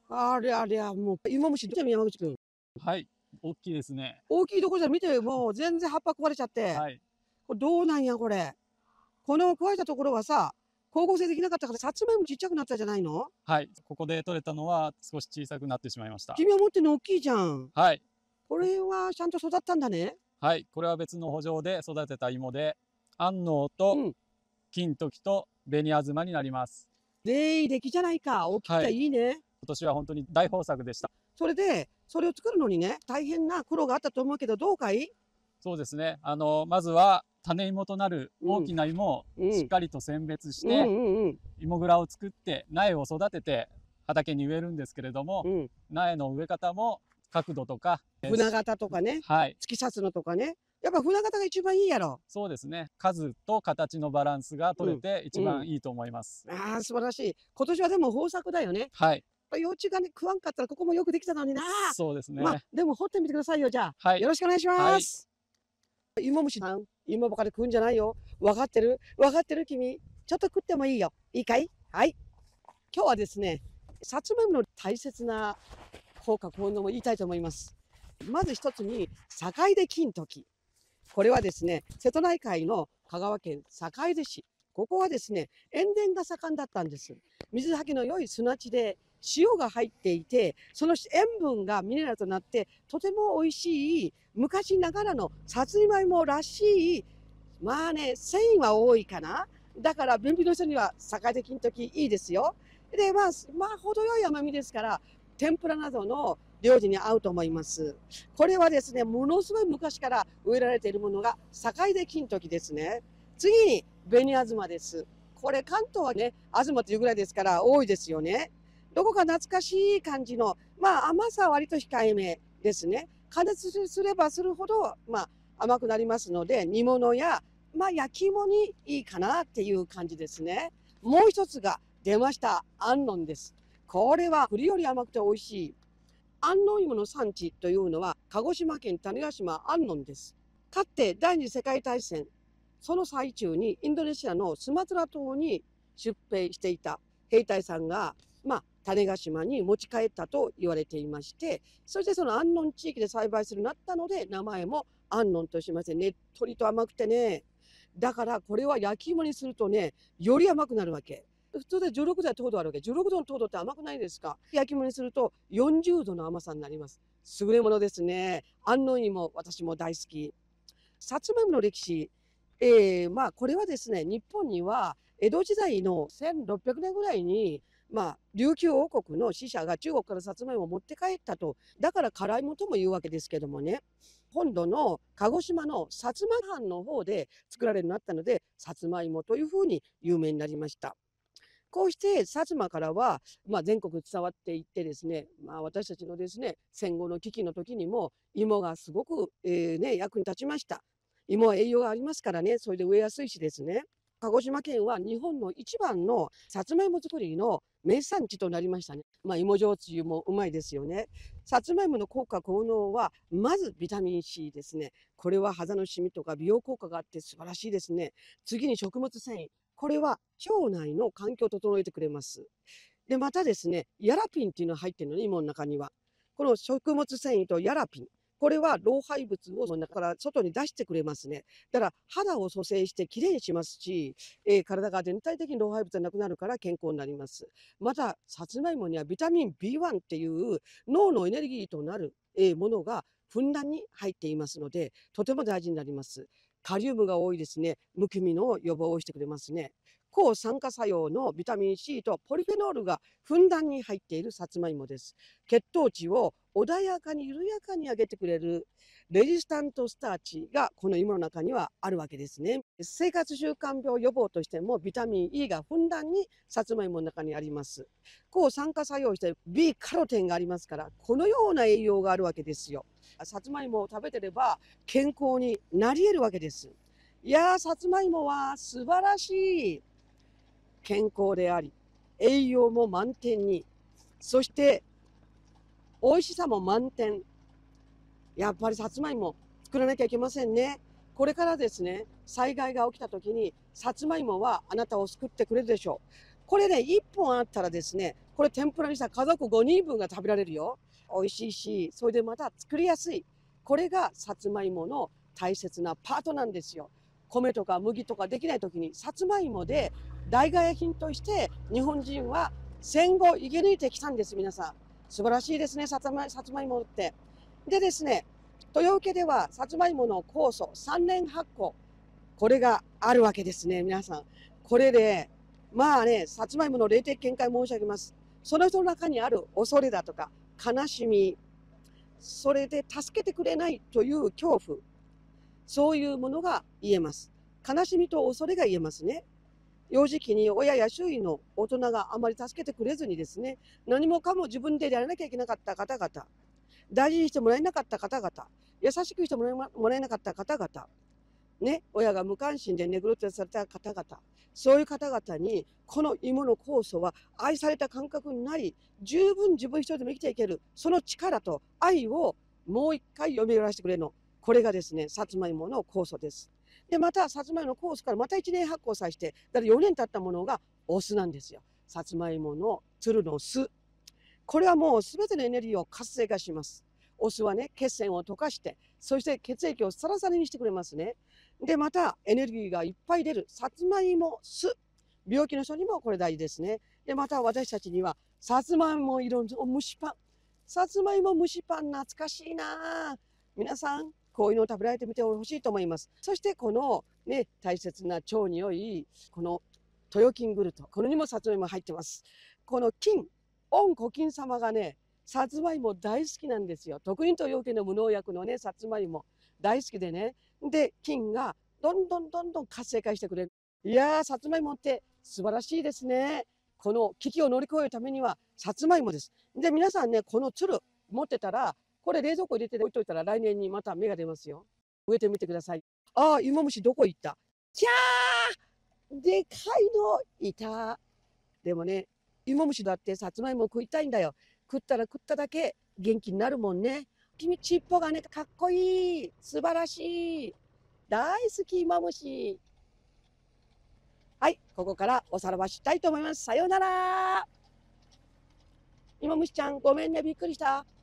ありゃりゃ、もう、芋虫、じゃあ山口くん。 はい、大きいですね。 大きいとこじゃ見て、もう全然葉っぱ壊れちゃって。 はい。 これどうなんや、これ。この壊れたところはさ、光合成できなかったから、さつまいもちっちゃくなったじゃないの？ はい、ここで取れたのは少し小さくなってしまいました。 君は持ってるの大きいじゃん。 はい。 これはちゃんと育ったんだね。 はい、これは別の圃場で育てた芋で、安納と金時と紅あずまになります。 いい出来じゃないか。大きくていいね。 今年は本当に大豊作でした。 それで、それを作るのにね、大変な苦労があったと思うけど、どうかい？ そうですね。まずは種芋となる大きな芋をしっかりと選別して、芋蔵を作って苗を育てて畑に植えるんですけれども、苗の植え方も角度とか船型とかね、突き刺すのとかね。やっぱ船型が一番いいやろ。 そうですね。数と形のバランスが取れて一番いいと思います。 ああ、素晴らしい。今年はでも豊作だよね。 はい。 幼虫がね、食わんかったらここもよくできたのにな。 そうですね。 まあ、でも掘ってみてくださいよ、じゃあ。 はい。 よろしくお願いします。芋虫さん、芋ばかり食うんじゃないよ。分かってる？分かってる君。ちょっと食ってもいいよ。いいかい？はい。今日はですね、さつまいもの大切な効果、効能も言いたいと思います。まず一つに、坂出金時。これはですね、瀬戸内海の香川県坂出市。ここはですね、塩田が盛んだったんです。水はけの良い砂地で塩が入っていて、その塩分がミネラルとなって、とても美味しい、昔ながらのさつまいもらしい、まあね、繊維は多いかな。だから、便秘の人には坂出金時いいですよ。で、まあ、程よい甘みですから、天ぷらなどの料理に合うと思います。これはですね、ものすごい昔から植えられているものが坂出金時ですね。次に紅あずまです。これ関東はね、あずまというぐらいですから多いですよね。どこか懐かしい感じの、まあ甘さは割と控えめですね。加熱すればするほど、まあ甘くなりますので、煮物や、まあ焼き芋にいいかなっていう感じですね。もう一つが出ました。安納です。これは栗より甘くて美味しい。安納芋の産地というのは鹿児島県種子島安納です。かつて第二次世界大戦、その最中にインドネシアのスマトラ島に出兵していた兵隊さんが、種子島に持ち帰ったと言われていまして、そしてその安納地域で栽培するようになったので、名前も安納としまして、ねっとりと甘くてね、だからこれは焼き芋にするとね、より甘くなるわけ。普通で16度は糖度あるわけ。16度の糖度って甘くないですか？焼き芋にすると40度の甘さになります。優れものですね。安納芋、私も大好き。さつまいもの歴史、これはですね、日本には江戸時代の1600年ぐらいに、琉球王国の使者が中国からさつまいもを持って帰ったと。だから辛いもとも言うわけですけどもね。本土の鹿児島の薩摩藩の方で作られるようになったので、さつまいもというふうに有名になりました。こうして薩摩からは、全国伝わっていってですね、私たちのですね、戦後の危機の時にも芋がすごく、役に立ちました。芋は栄養がありますからね、それで植えやすいしですね。鹿児島県は日本の一番のさつまいも作りの名産地となりましたね。芋焼酎もうまいですよね。さつまいもの効果効能は、まずビタミン C ですね。これは肌のシミとか美容効果があって素晴らしいですね。次に食物繊維。これは腸内の環境を整えてくれます。で、またですね、ヤラピンっていうのが入ってるのね、芋の中には。この食物繊維とヤラピン。これは老廃物を中から外に出してくれますね。だから肌を蘇生してきれいにしますし、体が全体的に老廃物がなくなるから健康になります。また、さつまいもにはビタミン B1 っていう脳のエネルギーとなる、ものがふんだんに入っていますので、とても大事になります。カリウムが多いですね。むくみの予防をしてくれますね。抗酸化作用のビタミン C とポリフェノールがふんだんに入っているさつまいもです。血糖値を穏やかに緩やかに上げてくれるレジスタントスターチがこの芋の中にはあるわけですね。生活習慣病予防としてもビタミン E がふんだんにさつまいもの中にあります。抗酸化作用して B カロテンがありますから、このような栄養があるわけですよ。さつまいもを食べてれば健康になり得るわけです。いやー、さつまいもは素晴らしい健康であり、栄養も満点に、そして美味しさも満点。やっぱりさつまいも作らなきゃいけませんね。これからですね、災害が起きた時にさつまいもはあなたを救ってくれるでしょう。これね、1本あったらですね、 これ天ぷらにしたら家族5人分が食べられるよ。美味しいし、それでまた作りやすい。これがさつまいもの大切なパートなんですよ。米とか麦とかできない時にさつまいもで代替品として日本人は戦後生き抜いてきたんです。皆さん素晴らしいですね、さつまいもって。でですね、豊受ではさつまいもの酵素3年発酵、これがあるわけですね。皆さんこれでまあね、さつまいもの霊的見解申し上げます。その人の中にある恐れだとか悲しみ、それで助けてくれないという恐怖、そういうものが言えます。悲しみと恐れが言えますね。幼児期に親や周囲の大人があまり助けてくれずにですね、何もかも自分でやらなきゃいけなかった方々、大事にしてもらえなかった方々、優しくしてもらえなかった方々、ね、親が無関心でネグレクトされた方々、そういう方々にこの芋の酵素は愛された感覚になり、十分自分一人でも生きていける、その力と愛をもう一回蘇らせてくれるの。これがですね、さつまいもの酵素です。で、またさつまいもの酵素からまた1年発酵させて、だから4年経ったものがお酢なんですよ。さつまいものつるの酢。これはもう全てのエネルギーを活性化します。お酢はね、血栓を溶かして、そして血液をサラサラにしてくれますね。で、またエネルギーがいっぱい出るさつまいも酢。病気の人にもこれ大事ですね。で、また私たちにはさつまいも色の蒸しパン。さつまいも蒸しパン懐かしいな。皆さん、こういうのを食べられてみてほしいと思います。そしてこのね、大切な腸に良い、この豊金グルト。これにもさつまいも入ってます。この金、御古今様がね、さつまいも大好きなんですよ。特に豊家の無農薬のね、さつまいも大好きでね。で、金がどんどん活性化してくれる。いやー、さつまいもって素晴らしいですね。この危機を乗り越えるためには、さつまいもです。で、皆さんね、このつる持ってたら、これ冷蔵庫入れて置いといたら来年にまた芽が出ますよ。植えてみてください。ああ、芋虫どこ行った？キャー！でかいのいた。でもね、芋虫だってさつまいも食いたいんだよ。食ったら食っただけ元気になるもんね。君、尻尾がね、かっこいい。素晴らしい。大好き、芋虫。はい、ここからおさらばしたいと思います。さようなら。芋虫ちゃん、ごめんね、びっくりした。